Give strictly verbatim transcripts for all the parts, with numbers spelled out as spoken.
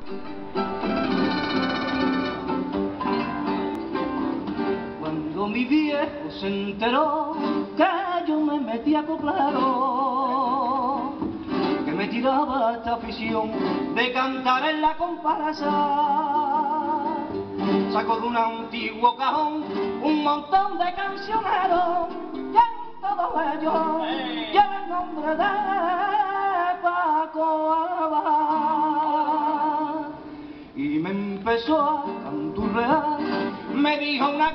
Cuando mi viejo se enteró que yo me metí a coplero, que me tiraba esta afición de cantar en la comparsa, sacó de un antiguo cajón un montón de cancioneros y en todos ellos lleva el nombre de Paco Abad. Y me empezó a canturrear, me dijo una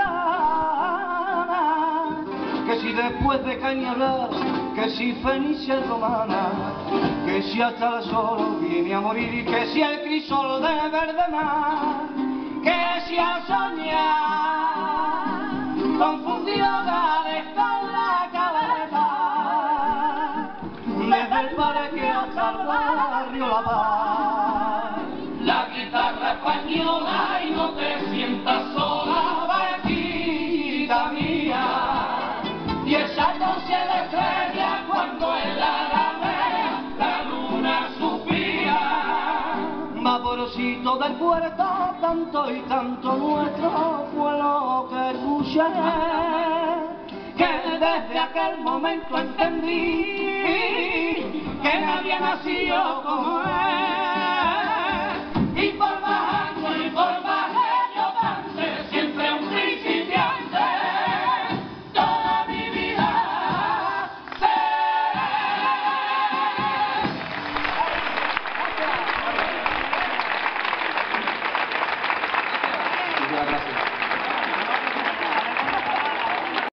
gaditana, que si después de Cañaveral, que si Fenicia es romana, que si hasta el sol viene a morir y que si el crisol de verde mar, que si al soñar confundió Gales con la cabeza, desde el parque hasta el barrio La Paz. La guitarra española y no te sientas sola, vaquita mía, y esa noche de estrella cuando en la alameda la luna subía. Vaporosito del puerto, tanto y tanto nuestro fue lo que escuché, que desde aquel momento entendí que nadie nació como él.